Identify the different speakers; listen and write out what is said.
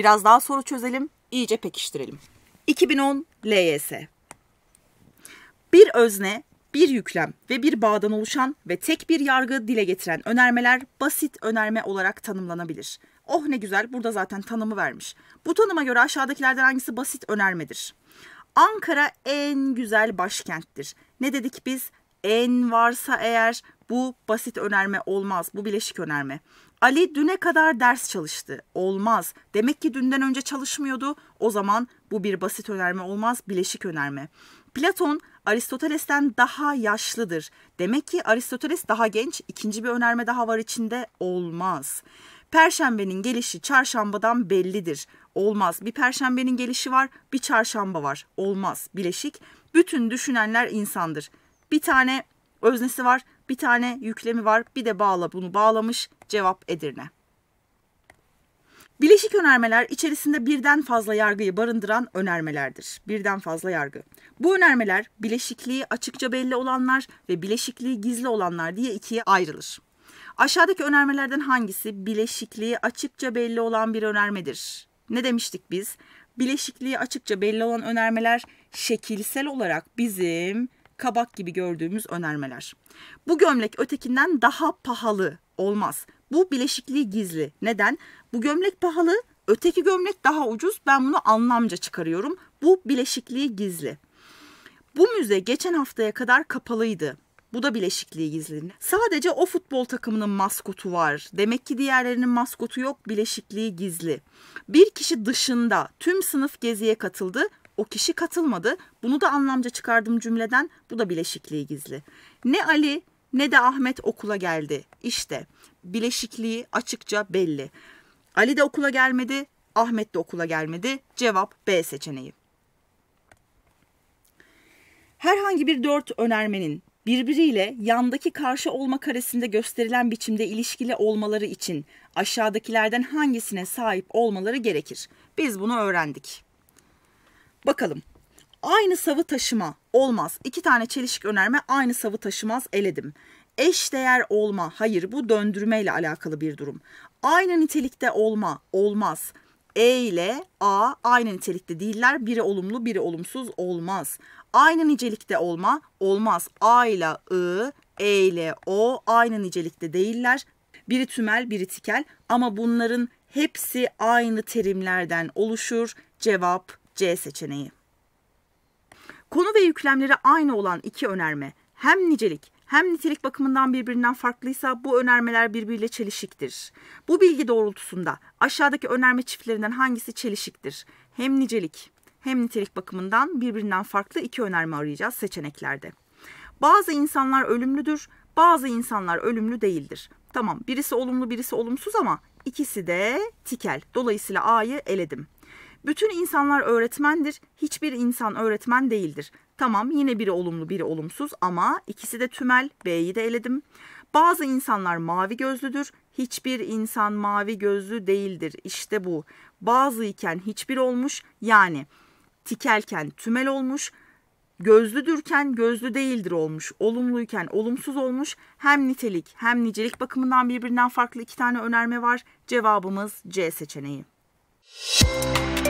Speaker 1: Biraz daha soru çözelim, iyice pekiştirelim. 2010 LYS. Bir özne, bir yüklem ve bir bağdan oluşan ve tek bir yargı dile getiren önermeler basit önerme olarak tanımlanabilir. Oh ne güzel, burada zaten tanımı vermiş. Bu tanıma göre aşağıdakilerden hangisi basit önermedir? Ankara en güzel başkenttir. Ne dedik biz? En varsa eğer bu basit önerme olmaz. Bu bileşik önerme. Ali düne kadar ders çalıştı. Olmaz. Demek ki dünden önce çalışmıyordu. O zaman bu bir basit önerme olmaz. Bileşik önerme. Platon Aristoteles'ten daha yaşlıdır. Demek ki Aristoteles daha genç. İkinci bir önerme daha var içinde. Olmaz. Perşembenin gelişi çarşambadan bellidir. Olmaz. Bir perşembenin gelişi var, bir çarşamba var. Olmaz. Bileşik. Bütün düşünenler insandır. Bir tane öznesi var, bir tane yüklemi var, bir de bunu bağlamış. Cevap Edirne. Bileşik önermeler içerisinde birden fazla yargıyı barındıran önermelerdir. Birden fazla yargı. Bu önermeler bileşikliği açıkça belli olanlar ve bileşikliği gizli olanlar diye ikiye ayrılır. Aşağıdaki önermelerden hangisi bileşikliği açıkça belli olan bir önermedir? Ne demiştik biz? Bileşikliği açıkça belli olan önermeler şekilsel olarak bizim kabak gibi gördüğümüz önermeler. Bu gömlek ötekinden daha pahalı. Olmaz. Bu bileşikliği gizli. Neden? Bu gömlek pahalı, öteki gömlek daha ucuz. Ben bunu anlamca çıkarıyorum. Bu bileşikliği gizli. Bu müze geçen haftaya kadar kapalıydı. Bu da bileşikliği gizli. Sadece o futbol takımının maskotu var. Demek ki diğerlerinin maskotu yok. Bileşikliği gizli. Bir kişi dışında tüm sınıf geziye katıldı. O kişi katılmadı. Bunu da anlamca çıkardım cümleden. Bu da bileşikliği gizli. Ne Ali ne de Ahmet okula geldi. İşte bileşikliği açıkça belli. Ali de okula gelmedi, Ahmet de okula gelmedi. Cevap B seçeneği. Herhangi bir dört önermenin birbiriyle yandaki karşı olma karesinde gösterilen biçimde ilişkili olmaları için aşağıdakilerden hangisine sahip olmaları gerekir? Biz bunu öğrendik. Bakalım. Aynı savı taşıma olmaz. İki tane çelişik önerme aynı savı taşımaz, eledim. Eşdeğer olma, hayır, bu döndürmeyle alakalı bir durum. Aynı nitelikte olma, olmaz. E ile A aynı nitelikte değiller. Biri olumlu, biri olumsuz, olmaz. Aynı nicelikte olma, olmaz. A ile I, E ile O aynı nicelikte değiller. Biri tümel, biri tikel ama bunların hepsi aynı terimlerden oluşur. Cevap C seçeneği. Konu ve yüklemleri aynı olan iki önerme hem nicelik hem nitelik bakımından birbirinden farklıysa bu önermeler birbiriyle çelişiktir. Bu bilgi doğrultusunda aşağıdaki önerme çiftlerinden hangisi çelişiktir? Hem nicelik hem nitelik bakımından birbirinden farklı iki önerme arayacağız seçeneklerde. Bazı insanlar ölümlüdür, bazı insanlar ölümlü değildir. Tamam, birisi olumlu birisi olumsuz ama ikisi de tikel. Dolayısıyla A'yı eledim. Bütün insanlar öğretmendir, hiçbir insan öğretmen değildir. Tamam, yine biri olumlu, biri olumsuz ama ikisi de tümel, B'yi de eledim. Bazı insanlar mavi gözlüdür, hiçbir insan mavi gözlü değildir. İşte bu. Bazı iken hiçbir olmuş, yani tikelken tümel olmuş, gözlüdürken gözlü değildir olmuş, olumluyken olumsuz olmuş. Hem nitelik hem nicelik bakımından birbirinden farklı iki tane önerme var. Cevabımız C seçeneği.